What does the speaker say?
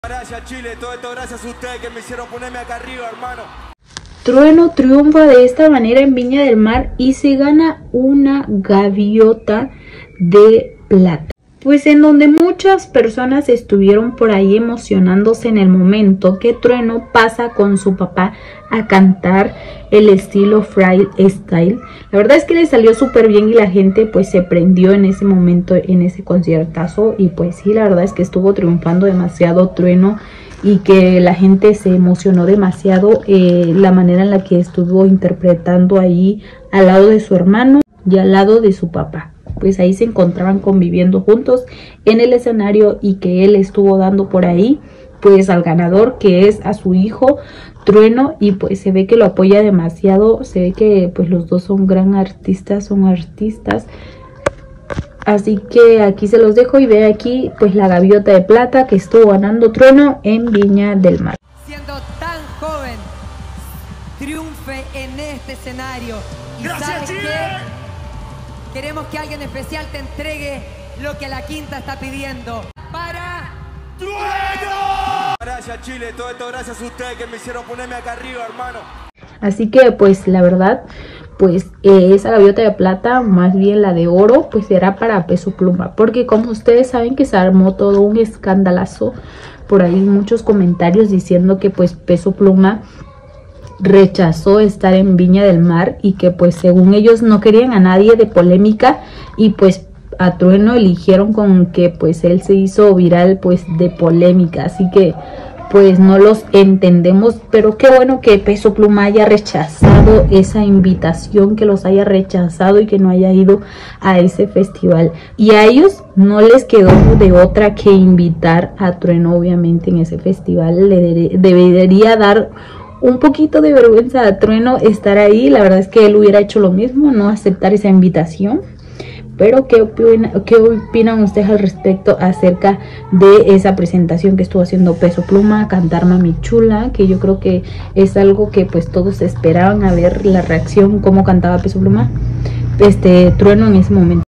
Gracias Chile, todo esto gracias a ustedes que me hicieron ponerme acá arriba, hermano. Trueno triunfa de esta manera en Viña del Mar y se gana una gaviota de plata. Pues en donde muchas personas estuvieron por ahí emocionándose en el momento que Trueno pasa con su papá a cantar el estilo freestyle. La verdad es que le salió súper bien y la gente pues se prendió en ese momento, en ese conciertazo. Y pues sí, la verdad es que estuvo triunfando demasiado Trueno y que la gente se emocionó demasiado la manera en la que estuvo interpretando ahí al lado de su hermano y al lado de su papá. Pues ahí se encontraban conviviendo juntos en el escenario y que él estuvo dando por ahí pues al ganador, que es a su hijo Trueno, y pues se ve que lo apoya demasiado, se ve que pues los dos son son artistas. Así que aquí se los dejo y ve aquí pues la gaviota de plata que estuvo ganando Trueno en Viña del Mar. Siendo tan joven, triunfe en este escenario. Y ¡Gracias, Chile! Queremos que alguien especial te entregue lo que la quinta está pidiendo. ¡Para Trueno! Gracias Chile, todo esto gracias a ustedes que me hicieron ponerme acá arriba, hermano. Así que pues la verdad, pues esa gaviota de plata, más bien la de oro, pues era para Peso Pluma. Porque como ustedes saben que se armó todo un escandalazo, por ahí muchos comentarios diciendo que pues Peso Pluma rechazó estar en Viña del Mar y que pues según ellos no querían a nadie de polémica y pues a Trueno eligieron con que pues él se hizo viral pues de polémica. Así que pues no los entendemos, pero qué bueno que Peso Pluma haya rechazado esa invitación, que los haya rechazado y que no haya ido a ese festival. Y a ellos no les quedó de otra que invitar a Trueno, obviamente en ese festival. Le debería dar un poquito de vergüenza a Trueno estar ahí. La verdad es que él hubiera hecho lo mismo, no aceptar esa invitación. Pero ¿qué opinan ustedes al respecto acerca de esa presentación que estuvo haciendo Peso Pluma, cantar Mami Chula? Que yo creo que es algo que pues todos esperaban a ver la reacción, cómo cantaba Peso Pluma, Trueno en ese momento.